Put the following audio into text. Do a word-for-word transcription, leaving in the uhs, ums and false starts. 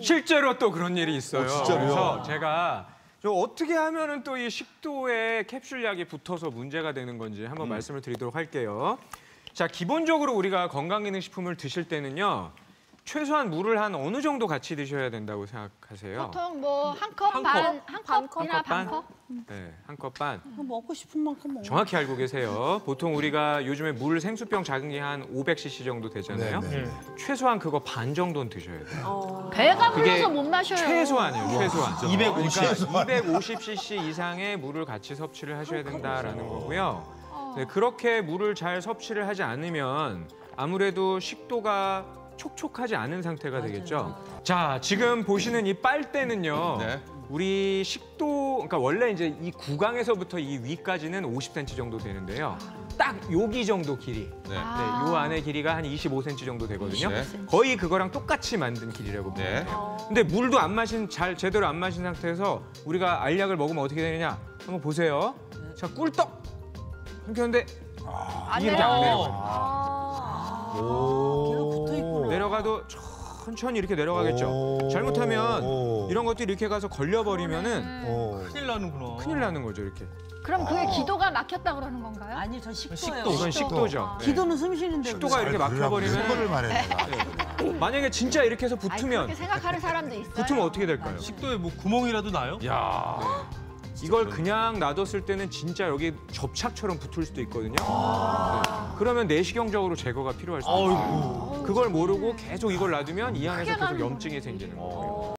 실제로 또 그런 일이 있어요. 어, 진짜로요? 그래서 제가 좀 어떻게 하면은 또 이 식도에 캡슐약이 붙어서 문제가 되는 건지 한번 음. 말씀을 드리도록 할게요. 자, 기본적으로 우리가 건강기능식품을 드실 때는요. 최소한 물을 한 어느 정도 같이 드셔야 된다고 생각하세요? 보통 뭐 한 컵 한 반, 컵? 한 반 컵이나 한 컵 반 반? 컵? 네, 한 컵 반. 먹고 싶은 만큼 먹어. 정확히 알고 계세요. 보통 우리가 요즘에 물 생수병 작은 게 한 오백 씨씨 정도 되잖아요. 네, 네. 최소한 그거 반 정도는 드셔야 돼요. 배가 그게 불러서 못 마셔요. 최소한이에요, 최소한. 이백오십. 그러니까 이백오십 씨씨 이상의 물을 같이 섭취를 하셔야 된다라는 거고요. 네, 그렇게 물을 잘 섭취를 하지 않으면 아무래도 식도가 촉촉하지 않은 상태가 되겠죠. 자, 지금 보시는 이 빨대는요. 네. 우리 식도, 그러니까 원래 이제 이 구강에서부터 이 위까지는 오십 센티미터 정도 되는데요. 딱 여기 정도 길이. 네. 네, 요 안에 길이가 한 이십오 센티미터 정도 되거든요. 네. 거의 그거랑 똑같이 만든 길이라고 보면 네. 돼요. 근데 물도 안 마신, 잘 제대로 안 마신 상태에서 우리가 알약을 먹으면 어떻게 되느냐? 한번 보세요. 자, 꿀떡. 이렇게 하는데 안 이게 이렇게 안 내려요. 내려가요. 오. 붙어 있구나. 내려가도 천천히 이렇게 내려가겠죠. 오. 잘못하면 오. 이런 것들이 이렇게 가서 걸려버리면은 오. 큰일 나는구나. 큰일 나는 거죠, 이렇게. 그럼 그게 기도가 막혔다 그러는 건가요? 아니 저 식도예요. 식도. 이건 식도죠. 네. 기도는 숨 쉬는데. 식도가 이렇게 그거를 막혀버리면 말해. 만약에 진짜 이렇게 해서 아니, 붙으면 그렇게 생각하는 사람도 있어요. 붙으면 어떻게 될까요? 식도에 뭐 구멍이라도 나요? 야. 이걸 그냥 놔뒀을 때는 진짜 여기 접착처럼 붙을 수도 있거든요. 네. 그러면 내시경적으로 제거가 필요할 수 있어요. 아이고. 그걸 모르고 계속 이걸 놔두면 이 안에서 계속 염증이 생기는 거예요.